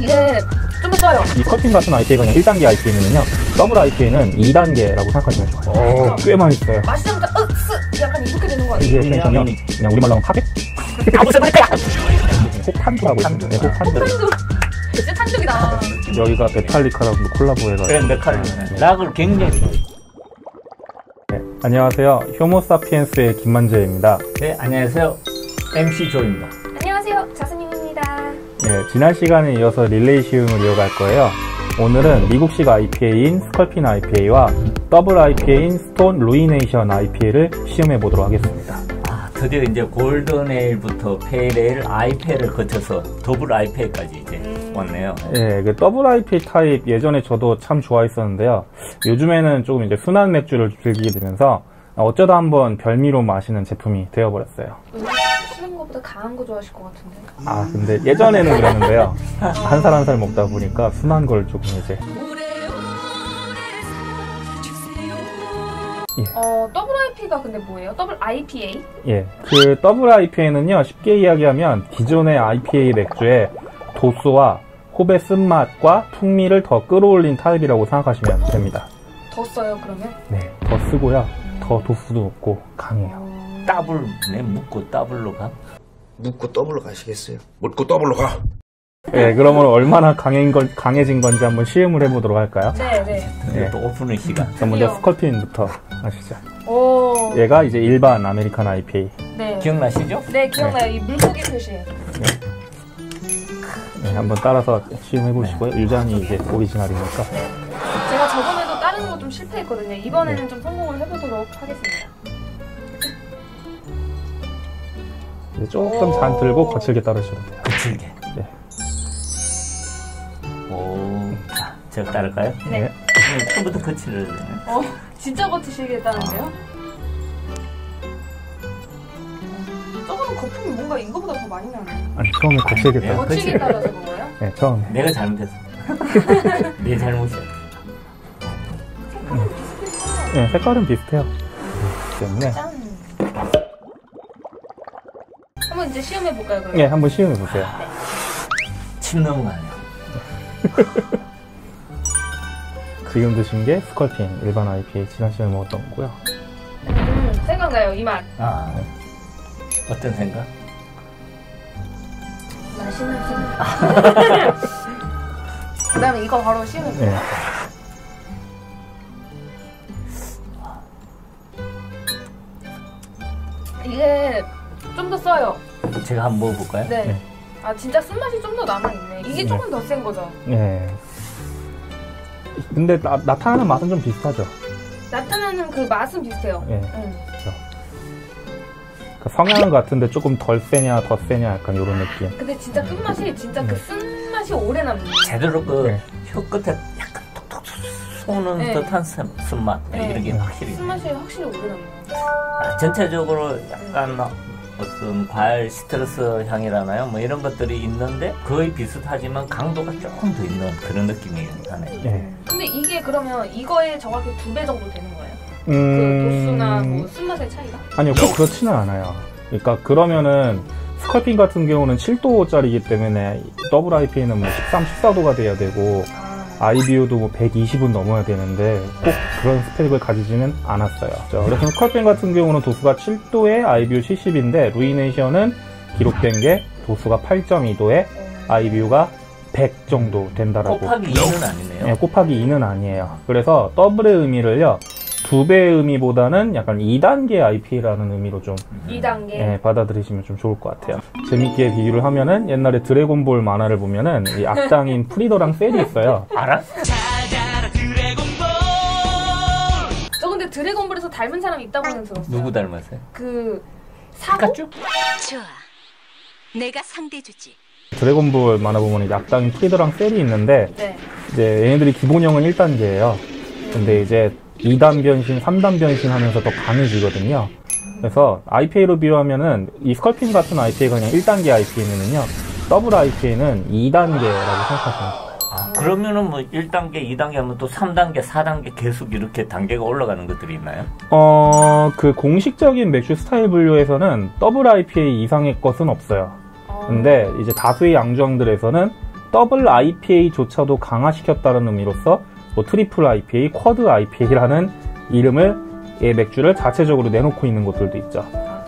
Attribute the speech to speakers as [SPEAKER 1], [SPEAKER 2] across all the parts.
[SPEAKER 1] 이게 좀 써요.
[SPEAKER 2] 이 스컬핀 같은 IPA가 그냥 1단계 IPA면요, 더블 IPA는 2단계라고 생각하시면 좋아요. 꽤 맛있어요.
[SPEAKER 1] 마시자마자 약간 이렇게 되는 거 아니에요?
[SPEAKER 2] 이게 그냥 우리말로 하면 카겟?
[SPEAKER 1] 아, 무슨 말이야?
[SPEAKER 2] 혹탄두라고 있습니다. 네, 혹탄두.
[SPEAKER 1] 진짜 탄적이다.
[SPEAKER 2] 여기가 메탈리카라고 콜라보해가지고.
[SPEAKER 3] 그래, 메탈리카. 락을 굉장히 좋아해요.
[SPEAKER 2] 네, 안녕하세요. 효모사피엔스의 김만재입니다.
[SPEAKER 3] 네, 안녕하세요. MC 조입니다.
[SPEAKER 1] 안녕하세요. 자스님입니다.
[SPEAKER 2] 네, 지난 시간에 이어서 릴레이 시음을 이어갈 거예요. 오늘은 미국식 IPA인 스컬핀 IPA와 더블 IPA인 스톤 루이네이션 IPA를 시음해 보도록 하겠습니다.
[SPEAKER 3] 드디어 이제 골든에일부터 페일에일, IPA를 거쳐서 더블 IPA까지 이제 왔네요.
[SPEAKER 2] 예, 그 더블 IPA 타입 예전에 저도 참 좋아했었는데요. 요즘에는 조금 이제 순한 맥주를 즐기게 되면서 어쩌다 한번 별미로 마시는 제품이 되어버렸어요.
[SPEAKER 1] 쓰는 것보다 강한 거 좋아하실 것 같은데.
[SPEAKER 2] 아, 근데 예전에는 그랬는데요. 한 살 한 살 먹다 보니까 순한 걸 조금 이제.
[SPEAKER 1] 예. 더블 IPA가 근데 뭐예요? 더블 IPA?
[SPEAKER 2] 예, 그 더블 IPA는요, 쉽게 이야기하면 기존의 IPA 맥주의 도수와 홉의 쓴맛과 풍미를 더 끌어올린 타입이라고 생각하시면 됩니다.
[SPEAKER 1] 더 써요, 그러면?
[SPEAKER 2] 네, 더 쓰고요. 더 도수도 높고 강해요.
[SPEAKER 3] 더블네, 묻고 더블로 가?
[SPEAKER 4] 묻고 더블로 가시겠어요? 묻고 더블로 가.
[SPEAKER 2] 네, 그러면 얼마나 강해진 건지 한번 시음을 해보도록 할까요?
[SPEAKER 1] 네, 네.
[SPEAKER 3] 네. 또 오프닝 시간.
[SPEAKER 2] 자, 먼저 스컬핀부터 하시죠.
[SPEAKER 1] 오.
[SPEAKER 2] 얘가 이제 일반 아메리칸 IPA.
[SPEAKER 1] 네.
[SPEAKER 3] 기억나시죠?
[SPEAKER 1] 네, 기억나요. 이 물고기 표시.
[SPEAKER 2] 네, 한번 따라서 시음해보시고요. 유장이 이제 오리지널이니까.
[SPEAKER 1] 제가 저번에도 다른 거 좀 실패했거든요. 이번에는 좀 성공을 해보도록 하겠습니다.
[SPEAKER 2] 이제 조금 잔 들고 거칠게 따르시면 돼요.
[SPEAKER 3] 거칠게.
[SPEAKER 2] 네.
[SPEAKER 3] 오. 자, 제가 따를까요?
[SPEAKER 1] 네.
[SPEAKER 3] 처음부터 거칠을.
[SPEAKER 1] 진짜 거치시겠다는데요? 저거는 거품이 뭔가 이거보다 더 많이 나네.
[SPEAKER 2] 아니, 처음에 거칠게 따라.
[SPEAKER 1] 거치게 따라서 그거예요?
[SPEAKER 2] 네, 처음에.
[SPEAKER 3] 내가 잘못했어. 내 잘못이야.
[SPEAKER 2] 네, 색깔은 비슷해요. 때문에.
[SPEAKER 1] 짠. 한번 이제 시험해볼까요, 그러면?
[SPEAKER 2] 네, 한번 시음해보세요.
[SPEAKER 3] 침 넘어가네요.
[SPEAKER 2] 지금 드신 게 스컬핀 일반 IPA 지난 시간에 먹었던 거고요.
[SPEAKER 1] 생각나요, 이 맛.
[SPEAKER 3] 네. 어떤 생각?
[SPEAKER 1] 맛있는 생각. 그 다음에 이거 바로 시험해볼게요.
[SPEAKER 2] 네.
[SPEAKER 1] 이게 좀 더 써요.
[SPEAKER 3] 제가 한번 먹어볼까요?
[SPEAKER 1] 네.
[SPEAKER 2] 네.
[SPEAKER 1] 아, 진짜 쓴맛이 좀 더 남아있네. 이게 조금 더 센 거죠?
[SPEAKER 2] 네. 근데 나타나는 맛은 좀 비슷하죠?
[SPEAKER 1] 나타나는 그 맛은 비슷해요.
[SPEAKER 2] 네. 그러니까 성향은 같은데 조금 덜 세냐 더 세냐 약간 이런 느낌.
[SPEAKER 1] 근데 진짜 끝맛이 진짜 그 쓴맛이 오래 남는.
[SPEAKER 3] 제대로 그
[SPEAKER 2] 네.
[SPEAKER 3] 혀 끝에 약간 톡톡 쏘는
[SPEAKER 1] 네.
[SPEAKER 3] 듯한 쓴맛.
[SPEAKER 1] 네.
[SPEAKER 3] 이런 게 확실히.
[SPEAKER 1] 쓴맛이 확실히 오래 남는.
[SPEAKER 3] 전체적으로 약간 어떤 과일 시트러스 향이라나요? 뭐 이런 것들이 있는데 거의 비슷하지만 강도가 조금 더 있는 그런 느낌이 나네요.
[SPEAKER 2] 네.
[SPEAKER 1] 근데 이게 그러면 이거에 정확히 2배 정도 되는 거예요? 그 도수나 뭐 쓴맛의 차이가?
[SPEAKER 2] 아니요, 꼭 그렇지는 않아요. 그러니까 그러면은 스컬핀 같은 경우는 7도짜리이기 때문에 더블 IPA는 뭐 13, 14도가 돼야 되고 IBU도 뭐 120은 넘어야 되는데 꼭 그런 스펙을 가지지는 않았어요. 그래서 스컬핀 같은 경우는 도수가 7도에 IBU 70인데 루이네이션은 기록된 게 도수가 8.2도에 IBU가 100 정도 된다라고.
[SPEAKER 3] 곱하기 2는 아니네요.
[SPEAKER 2] 네, 곱하기 2는 아니에요. 그래서 더블의 의미를요, 2배의 의미보다는 약간 2단계 IPA라는 의미로 좀
[SPEAKER 1] 2단계?
[SPEAKER 2] 받아들이시면 좀 좋을 것 같아요. 재밌게 비교를 하면은 옛날에 드래곤볼 만화를 보면은 이 악당인 프리더랑 셀이 있어요.
[SPEAKER 3] 알아?
[SPEAKER 1] 저 근데 드래곤볼에서 닮은 사람이 있다고는 들었어요.
[SPEAKER 3] 누구 닮았어요?
[SPEAKER 1] 그 사고?
[SPEAKER 3] 피카츄?
[SPEAKER 5] 좋아. 내가 상대주지.
[SPEAKER 2] 드래곤볼 만화 보면 이 악당인 프리더랑 셀이 있는데
[SPEAKER 1] 네.
[SPEAKER 2] 이제 얘네들이 기본형은 1단계예요. 근데 이제 2단 변신, 3단 변신 하면서 더 강해지거든요. 그래서 IPA로 비유하면은 이 스컬핀 같은 IPA가 그냥 1단계 IPA면은요, 더블 IPA는 2단계라고 생각하시면 돼요.
[SPEAKER 3] 그러면은 뭐 1단계, 2단계 하면 또 3단계, 4단계 계속 이렇게 단계가 올라가는 것들이 있나요?
[SPEAKER 2] 그 공식적인 맥주 스타일 분류에서는 더블 IPA 이상의 것은 없어요. 근데 이제 다수의 양조장들에서는 더블 IPA조차도 강화시켰다는 의미로서 뭐 트리플 IPA, 쿼드 IPA라는 이름을 맥주를 자체적으로 내놓고 있는 곳들도 있죠.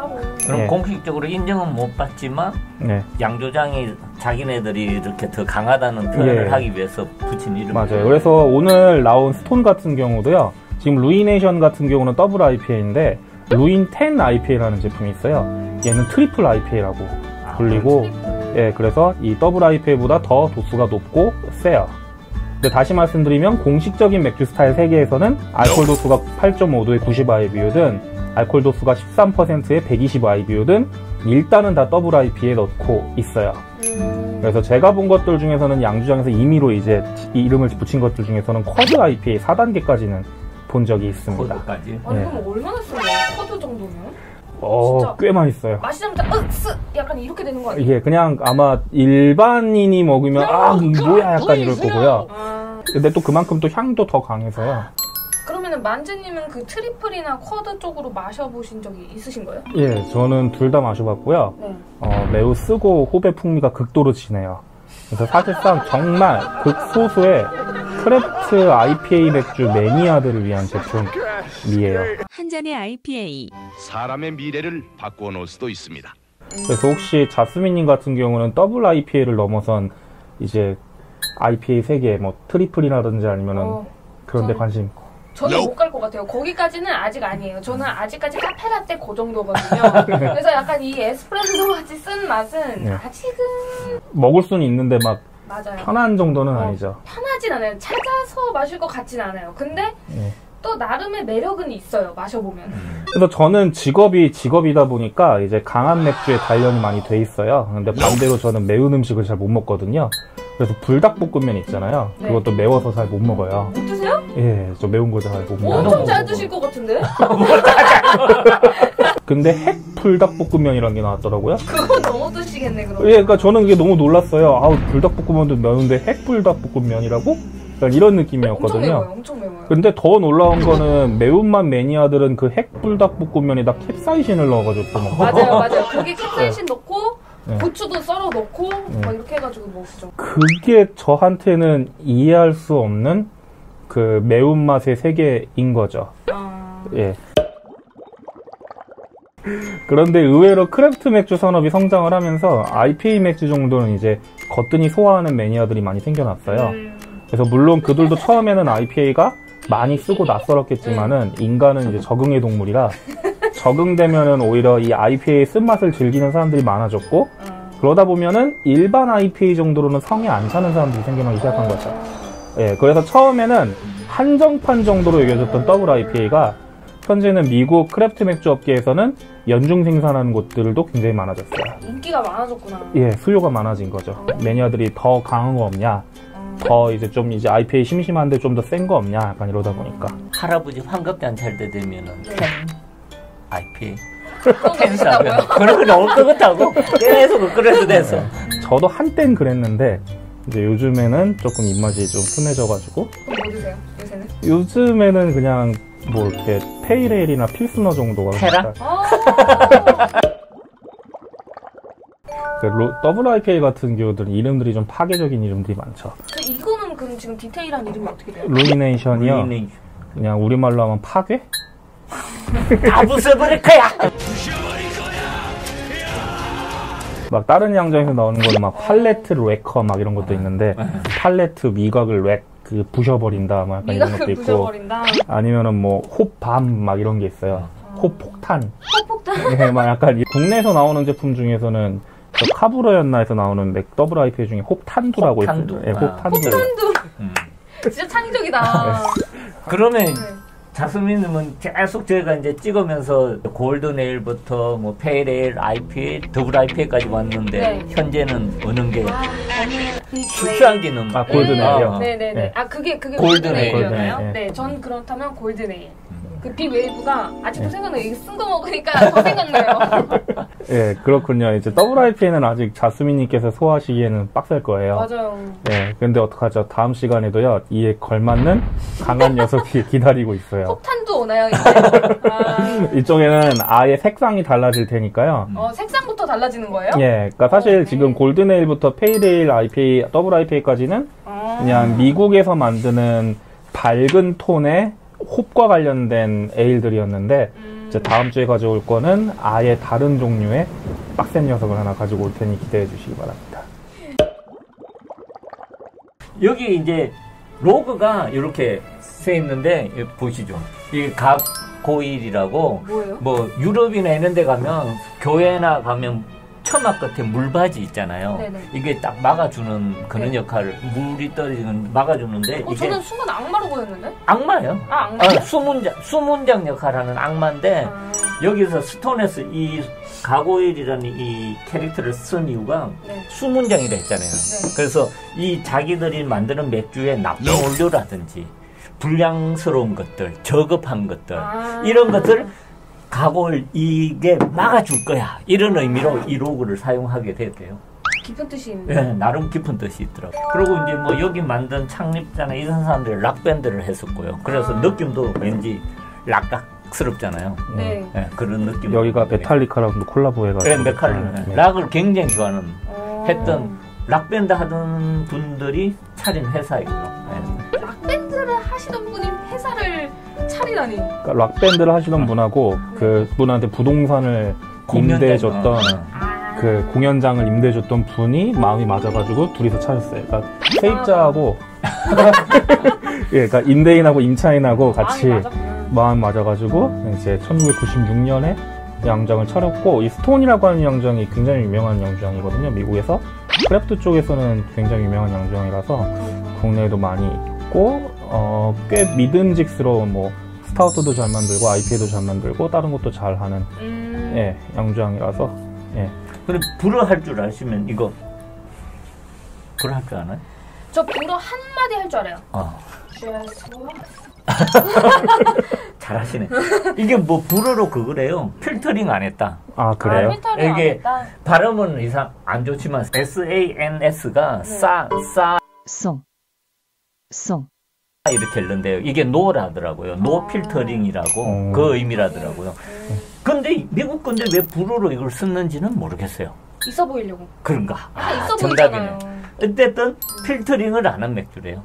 [SPEAKER 3] 그럼
[SPEAKER 2] 예.
[SPEAKER 3] 공식적으로 인정은 못 받지만
[SPEAKER 2] 네.
[SPEAKER 3] 양조장이 자기네들이 이렇게 더 강하다는 표현을
[SPEAKER 2] 예.
[SPEAKER 3] 하기 위해서 붙인 이름.
[SPEAKER 2] 맞아요. 그래서 오늘 나온 스톤 같은 경우도요. 지금 루이네이션 같은 경우는 더블 IPA인데 루인 10 IPA라는 제품이 있어요. 얘는 트리플 IPA라고 불리고 예, 그래서 이 더블 IPA보다 더 도수가 높고 세요. 근데 다시 말씀드리면 공식적인 맥주 스타일 세계에서는 알코올 도수가 8.5도에 90IBU든 알코올 도수가 13%에 120IBU든 일단은 다 더블 IPA에 넣고 있어요. 그래서 제가 본 것들 중에서는 양주장에서 임의로 이제 이 이름을 붙인 것들 중에서는 쿼드 IPA 4단계까지는 본 적이 있습니다.
[SPEAKER 3] 코드까지.
[SPEAKER 1] 아니
[SPEAKER 2] 예.
[SPEAKER 1] 그럼 얼마나 쓰는 거야? 쿼드 정도면? 진짜.
[SPEAKER 2] 꽤 많이 써요.
[SPEAKER 1] 마시자마자 약간 이렇게 되는 거 아니에요?
[SPEAKER 2] 이게 그냥 아마 일반인이 먹으면 이거 뭐야 약간 이럴 거고요. 근데 또 그만큼 또 향도 더 강해서요.
[SPEAKER 1] 그러면은 만즈님은 그 트리플이나 쿼드 쪽으로 마셔보신 적이 있으신 거예요?
[SPEAKER 2] 예, 저는 둘 다 마셔봤고요.
[SPEAKER 1] 네.
[SPEAKER 2] 매우 쓰고 호배 풍미가 극도로 진해요. 그래서 사실상 정말 극소수의 크래프트 IPA 맥주 매니아들을 위한 제품이에요.
[SPEAKER 6] 한 잔의 IPA.
[SPEAKER 7] 사람의 미래를 바꾸어 놓을 수도 있습니다.
[SPEAKER 2] 그래서 혹시 자스민님 같은 경우는 더블 IPA를 넘어선 이제 IPA 세계 뭐 트리플이라든지 아니면은 그런 데 관심.
[SPEAKER 1] 저는 못 갈 것 같아요. 거기까지는 아직 아니에요. 저는 아직까지 카페라떼 그 정도거든요. 그래서 약간 이 에스프레소 같이 쓴 맛은
[SPEAKER 2] 네.
[SPEAKER 1] 아직은
[SPEAKER 2] 먹을 수는 있는데 막
[SPEAKER 1] 맞아요.
[SPEAKER 2] 편한 정도는 아니죠.
[SPEAKER 1] 편하진 않아요. 찾아서 마실 것 같진 않아요. 근데
[SPEAKER 2] 예.
[SPEAKER 1] 또 나름의 매력은 있어요. 마셔보면.
[SPEAKER 2] 그래서 저는 직업이다 보니까 이제 강한 맥주에 단련이 많이 돼 있어요. 근데 반대로 저는 매운 음식을 잘 못 먹거든요. 그래서 불닭볶음면 있잖아요.
[SPEAKER 1] 네.
[SPEAKER 2] 그것도 매워서 잘 못 먹어요.
[SPEAKER 1] 못 드세요?
[SPEAKER 2] 예, 저 매운 거 잘 못 먹어요.
[SPEAKER 1] 엄청 잘 드실 것 같은데?
[SPEAKER 2] 근데 핵 불닭볶음면이라는 게 나왔더라고요.
[SPEAKER 1] 그건 너무 드시겠네 그럼.
[SPEAKER 2] 예, 그러니까 저는 그게 너무 놀랐어요. 아우, 불닭볶음면도 매운데 핵 불닭볶음면이라고? 약간 이런
[SPEAKER 1] 엄청
[SPEAKER 2] 느낌이었거든요.
[SPEAKER 1] 매워요. 엄청 매워요.
[SPEAKER 2] 근데 더 놀라운 거는 매운맛 매니아들은 그 핵 불닭볶음면에다 캡사이신을 넣어가지고 또 먹고.
[SPEAKER 1] 맞아요. 거기 캡사이신 넣고
[SPEAKER 2] 네.
[SPEAKER 1] 고추도 썰어 넣고 막 이렇게 해가지고 먹죠.
[SPEAKER 2] 그게 저한테는 이해할 수 없는 그 매운맛의 세계인 거죠. 예. 그런데 의외로 크래프트 맥주 산업이 성장을 하면서 IPA 맥주 정도는 이제 거뜬히 소화하는 매니아들이 많이 생겨났어요. 그래서 물론 그들도 처음에는 IPA가 많이 쓰고 낯설었겠지만은 인간은 이제 적응의 동물이라 적응되면은 오히려 이 IPA의 쓴맛을 즐기는 사람들이 많아졌고 그러다 보면은 일반 IPA 정도로는 성에 안 차는 사람들이 생겨나기 시작한 거죠. 예, 그래서 처음에는 한정판 정도로 여겨졌던 더블 IPA가 현재는 미국 크래프트 맥주 업계에서는 연중 생산하는 곳들도 굉장히 많아졌어요.
[SPEAKER 1] 인기가 많아졌구나.
[SPEAKER 2] 예, 수요가 많아진 거죠. 매니아들이 더 강한 거 없냐? 더 이제 좀 이제 IPA 심심한데 좀 더 센 거 없냐? 약간 이러다 보니까.
[SPEAKER 3] 할아버지 환갑잔 찰 때 되면은 캔 IPA.
[SPEAKER 1] 그런 거 드신다고요?
[SPEAKER 3] 그런 거 나올 것 같다고 계속 그래도 돼서.
[SPEAKER 2] 저도 한땐 그랬는데 이제 요즘에는 조금 입맛이 좀 순해져가지고
[SPEAKER 1] 그럼 뭐 드세요? 요새는?
[SPEAKER 2] 요즘에는 그냥 뭐 이렇게 페이레일이나 필스너 정도가
[SPEAKER 3] 테라?
[SPEAKER 2] 더블 IPA 같은 경우들은 이름들이 좀 파괴적인 이름들이 많죠.
[SPEAKER 1] 이거는 그럼 지금 디테일한 이름이 어떻게 돼요?
[SPEAKER 2] 루미네이션이요. 그냥 우리말로 하면 파괴?
[SPEAKER 3] 다 부숴버릴 거야.
[SPEAKER 2] 막 다른 양장에서 나오는 거는 막 팔레트 래커 막 이런 것도 있는데 팔레트 미각을 그 부셔버린다 막 약간 이런 것도
[SPEAKER 1] 미각을
[SPEAKER 2] 있고
[SPEAKER 1] 부셔버린다.
[SPEAKER 2] 아니면은 뭐 홉밤 막 이런 게 있어요. 홉폭탄.
[SPEAKER 1] 폭탄.
[SPEAKER 2] 네, 막 약간 국내에서 나오는 제품 중에서는 카브러였나에서 나오는 더블 IPA 중에 홉탄두라고
[SPEAKER 3] 홉탄두.
[SPEAKER 2] 있어요. 네, 홉탄두.
[SPEAKER 1] 폭탄도. 진짜 창의적이다.
[SPEAKER 3] 그러면 자스민님은 계속 저희가 이제 찍으면서 골드네일부터 뭐 페이레일, IPA, 더블 IPA까지 왔는데
[SPEAKER 1] 네.
[SPEAKER 3] 현재는 어느 게
[SPEAKER 1] 저는
[SPEAKER 3] 출산기는
[SPEAKER 2] 골드네일이요.
[SPEAKER 1] 네네네.
[SPEAKER 2] 네.
[SPEAKER 1] 아 그게
[SPEAKER 3] 골드네일.
[SPEAKER 1] 골드네일이었나요?
[SPEAKER 2] 골드네일.
[SPEAKER 1] 네, 전 그렇다면 골드네일. 그 비웨이브가 아직도 생각나요. 이거 쓴 거 먹으니까 더 생각나요.
[SPEAKER 2] 예, 그렇군요. 이제 더블 IPA는 아직 자스민님께서 소화하시기에는 빡셀 거예요.
[SPEAKER 1] 맞아요.
[SPEAKER 2] 예, 근데 어떡하죠? 다음 시간에도요, 이에 걸맞는 강한 녀석이 기다리고 있어요.
[SPEAKER 1] 폭탄도 오나요, 이제? 아,
[SPEAKER 2] 이쪽에는 아예 색상이 달라질 테니까요.
[SPEAKER 1] 색상부터 달라지는 거예요?
[SPEAKER 2] 예, 그러니까 사실
[SPEAKER 1] 네.
[SPEAKER 2] 지금 골든에일부터 페이레일 IPA, 더블 IPA까지는 그냥 미국에서 만드는 밝은 톤의 홉과 관련된 에일들이었는데 이제 다음 주에 가져올 거는 아예 다른 종류의 빡센 녀석을 하나 가지고 올 테니 기대해 주시기 바랍니다.
[SPEAKER 3] 여기 이제 로그가 이렇게 써 있는데 여기 보시죠. 이게 가고일이라고
[SPEAKER 1] 뭐예요?
[SPEAKER 3] 뭐 유럽이나 이런 데 가면 교회나 가면 처막 끝에 물바지 있잖아요.
[SPEAKER 1] 네네.
[SPEAKER 3] 이게 딱 막아주는 그런
[SPEAKER 1] 네.
[SPEAKER 3] 역할을 물이 떨어지는 막아주는데 이게
[SPEAKER 1] 저는 순간 악마로 보였는데?
[SPEAKER 3] 악마예요.
[SPEAKER 1] 아, 악마요?
[SPEAKER 3] 수문장 역할하는 악마인데
[SPEAKER 1] 아,
[SPEAKER 3] 여기서 스톤에서 이 가고일이라는 이 캐릭터를 쓴 이유가
[SPEAKER 1] 네.
[SPEAKER 3] 수문장이라 했잖아요.
[SPEAKER 1] 네.
[SPEAKER 3] 그래서 이 자기들이 만드는 맥주의 나쁜 원료라든지 불량스러운 것들, 저급한 것들
[SPEAKER 1] 아.
[SPEAKER 3] 이런 것들 가고일 이게 막아줄 거야 이런 의미로 이 로고를 사용하게 됐대요.
[SPEAKER 1] 깊은 뜻이 있는데.
[SPEAKER 3] 예, 나름 깊은 뜻이 있더라고. 그리고 이제 뭐 여기 만든 창립자나 이런 사람들이 락밴드를 했었고요. 그래서 느낌도 왠지 락각스럽잖아요.
[SPEAKER 1] 네.
[SPEAKER 3] 예, 그런 느낌.
[SPEAKER 2] 여기가 메탈리카랑도 콜라보해가지고.
[SPEAKER 3] 네, 메탈리카.
[SPEAKER 2] 네.
[SPEAKER 3] 락을 굉장히 좋아하는
[SPEAKER 1] 어.
[SPEAKER 3] 했던 락밴드 하던 분들이 차린 회사이고요. 예.
[SPEAKER 1] 락밴드를 하시던 분이 회사를 차리다니.
[SPEAKER 2] 그러니까 락밴드를 하시던 분하고 그 분한테 부동산을
[SPEAKER 3] 공연장.
[SPEAKER 2] 임대해줬던
[SPEAKER 1] 아.
[SPEAKER 2] 그 공연장을 임대해줬던 분이 마음이 맞아가지고 둘이서 차렸어요. 그러니까 세입자하고 예, 그러니까 임대인하고 임차인하고 같이 마음 맞아가지고 이제 1996년에 양장을 차렸고 이 스톤이라고 하는 양장이 굉장히 유명한 양장이거든요. 미국에서 크래프트 쪽에서는 굉장히 유명한 양장이라서 국내에도 많이 있고 꽤 믿음직스러운 뭐 스타우트도 잘 만들고 IPA도 잘 만들고 다른 것도 잘 하는 예, 양장이라서 예.
[SPEAKER 3] 그럼 불어 할 줄 아시면 이거 불어 할 줄 아나요?
[SPEAKER 1] 저 불어 한마디 할 줄 알아요.
[SPEAKER 3] 잘하시네. 이게 뭐 불어로 그거래요. 필터링 안 했다.
[SPEAKER 2] 아 그래요?
[SPEAKER 1] 아, 필터링 안
[SPEAKER 3] 이게
[SPEAKER 1] 했다.
[SPEAKER 3] 발음은 이상 안 좋지만 SANS가
[SPEAKER 1] 네.
[SPEAKER 3] 싸
[SPEAKER 6] 송
[SPEAKER 3] 이렇게 읽는데요. 이게 노라더라고요. 노 필터링이라고 그 의미라더라고요. 근데 미국 건데 왜 불어로 이걸 썼는지는 모르겠어요.
[SPEAKER 1] 있어 보이려고.
[SPEAKER 3] 그런가?
[SPEAKER 1] 있어
[SPEAKER 3] 정답이네.
[SPEAKER 1] 보이잖아요.
[SPEAKER 3] 어쨌든 필터링을 안 한 맥주래요.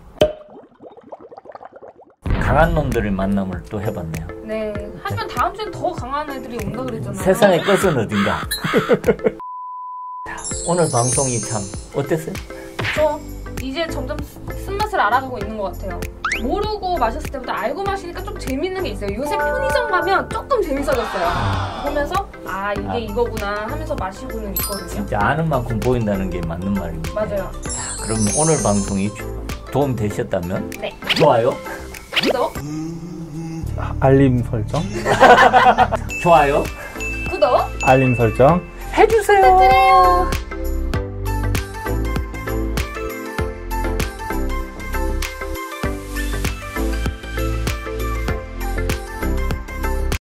[SPEAKER 3] 강한 놈들을 만남을 또 해봤네요.
[SPEAKER 1] 네. 하지만 다음 주엔 더 강한 애들이 온다 그랬잖아요.
[SPEAKER 3] 세상의 끝은 어딘가. 자, 오늘 방송이 참 어땠어요?
[SPEAKER 1] 저 이제 점점 쓴맛을 알아가고 있는 것 같아요. 모르고 마셨을 때보다 알고 마시니까 좀 재밌는 게 있어요. 요새 편의점 가면 조금 재밌어졌어요. 보면서 아 이게 이거구나 하면서 마시고는 있거든요.
[SPEAKER 3] 진짜 아는 만큼 보인다는 게 맞는 말입니다.
[SPEAKER 1] 맞아요.
[SPEAKER 3] 자, 그럼 오늘 방송이 도움 되셨다면
[SPEAKER 1] 네.
[SPEAKER 3] 좋아요,
[SPEAKER 1] 구독,
[SPEAKER 2] 알림 설정?
[SPEAKER 3] 좋아요
[SPEAKER 1] 구독
[SPEAKER 2] 알림 설정
[SPEAKER 3] 해주세요.
[SPEAKER 1] 부탁드려요.